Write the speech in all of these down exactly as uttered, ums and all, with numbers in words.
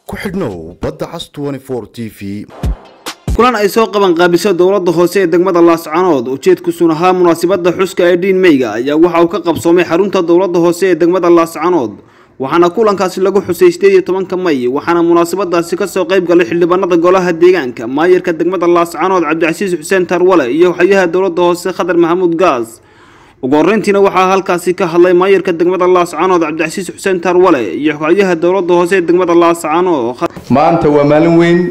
ku xidhnow badda cas twenty-four T V. kulan ay soo qaban qaabisay dowladda hoose ee degmada Laascaanood ujeedku sunaha munaasabada xuska ee Diin Meyga ayaa waxa uu ka qabsoomay xarunta dowladda hoose ee degmada Laascaanood waxaana kulankaasi lagu xusay sideed iyo tobanka May waxaana munaasabadaasi ka soo qayb galay xildhibaanada golaha deegaanka maayirka degmada Laascaanood Cabdicasiis Xuseen Tarwale iyo hay'adaha dowladda hoose Khadar Maxamuud Gaas ugu horeyntiina waxaa halkaasi ka hadlay maayirka degmada Laascaanood Cabdicasiis Xuseen Tarwale iyo hay'adaha dowladda hoose ee degmada Laascaanood maanta waa maalin weyn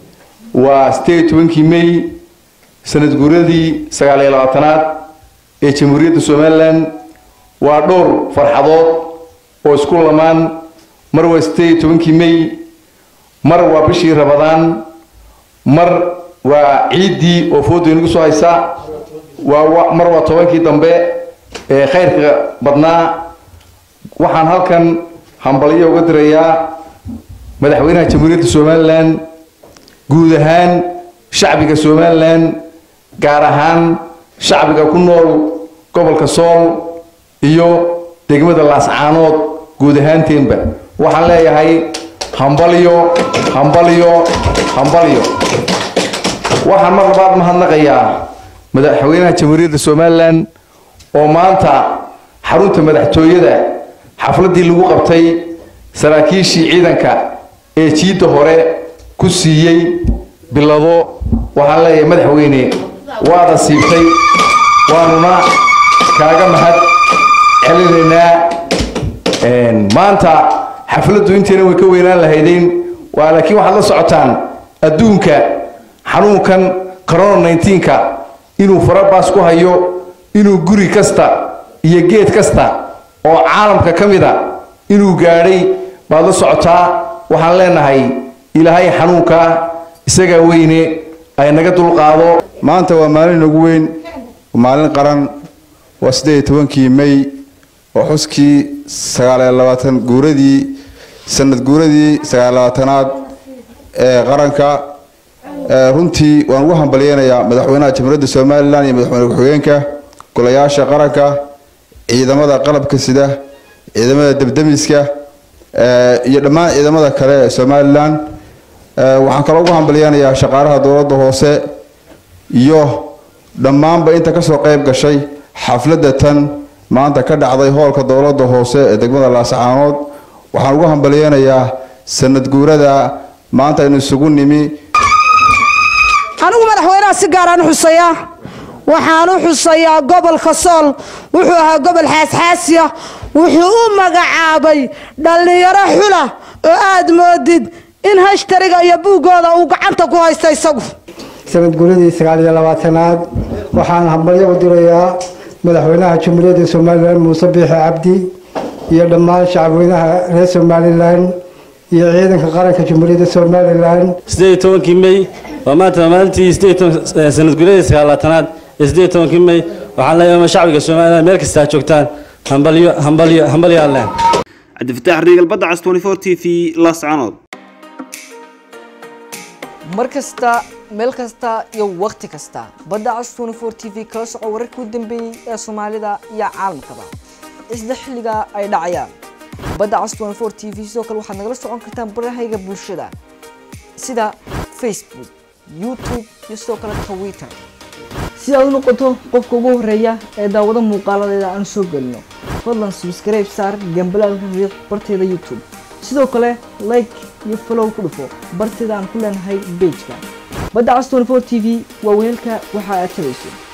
waa sideed iyo tobankii May sanad guuradii sagaal iyo labaatanaad ee Jamhuuriyadda Soomaaliland waa dhowr farxadood oo isku lamaan mar waa sideed iyo tobankii May mar waa bishii Ramadaan mar waa ciidii oo foodo inagu soo haysa waa mar waa tobankii dambe ee khayrka badnaa waxaan halkan hambaliyo uga dirayaa madaxweynaha Jamhuuriyadda Soomaaliland guud ahaan shacbiga Soomaaliland gaar ahaan shacbiga ku nool gobolka Sool iyo degmada Laascaanood guud ahaanteedba waxaan leeyahay hambaliyo hambaliyo hambaliyo waxaan mar labaad mahadnaqayaa madaxweynaha Jamhuuriyadda Soomaaliland oo maanta xarunta madaxtooyada xafladii lagu qabtay saraakiishii ciidanka ee jiida hore ku siiyay bilado waxaan leeyahay madaxweyne waada siibtay waanuna kaaga mahad celinaynaa een maanta xafladu inteena way ka weynaan lahaydeen waa laakiin waxaad la socotaan adduunka xanuunkan corona nineteen ka inuu farabaas ku hayo inuu guri kasta iyo geed kasta oo caalamka kamida inuu gaadhay baad la socotaa waxaan leenahay ilaahay xanuunka isaga weyne ay naga dul qaado maanta waa maalin ugu weyn maalin qaran waa sideed iyo tobankii May oo xuskii sagaal iyo labaatan guuradii sanad guuradii sagaal iyo labaatanaad ee qaranka runtii waan ugu hambalyeeynaa madaxweynaha Jamhuuriyadda Soomaaliland iyo madaxweynaha ku-xigeenka golayaasha qaranka ciidamada qalabka sida ciidamada debdemiska iyo dhammaan ciidamada kale ee Soomaaliland waxaan kale ugu hambalyeeynaa shaqaalaha dowladda hoose iyo dhammaanba inta ka soo qayb gashay xafladda tan maanta ka dhacday hoolka dowladda hoose ee degmada Laascaanood waxaan ugu hambalyeeynaa sanad guurada maanta inuu isugu nimi anigu madaxweynaha si gaar ah xusaya waxaan u xusayaa gobolka Sool wuxuu ahaa gobol xaasxaasiya wuxuu u magacaabay dhalinyaro xula oo aad moodid in hashtariga iyo buugooda uu gacanta ku haysto isagu sanad guuradii sagaal iyo labaatanaad waxaan hambalyo u dirayaa madaxweynaha Jamhuuriyadda Soomaaliland Muuse Biixi Cabdi iyo dhammaan shacabweynaha reer Soomaaliland iyo ciidanka qaranka Jamhuuriyadda Soomaaliland sideed iyo tobankii May waa maanta maalintii sideed iyo toban sanad guuradii sagaal iyo labaatanaad sideed iyo tobankii May waxaan leeyahay shacbiga Soomaaliland meel kasta joogtaan hambalyo hambalyo hambalyo Allah عبد الفتاح ريال بدر عس twenty-four T V Laascaanood markasta meel kasta iyo waqti kasta badda cas twenty-four T V kala soco wararkii u dambeeyay ee Soomaalida iyo caalamkaba isla xilliga ay dhacayaan badda cas twenty-four T V sidoo kale waxaad nagala socon kartaan barahayga bulshada sida Facebook YouTube iyo sidoo kale Twitter si aad u noqoto qofka ugu horeeya ee daawada muuqaaladeeda aan soo galno fadlan subscribe saar gambalaalka riix barteeda YouTube sidoo kale like iyo follow ku dhufo barteeda aan ku leenahay page-ka badda cas twenty-four T V waa weelka waxa aad tabayso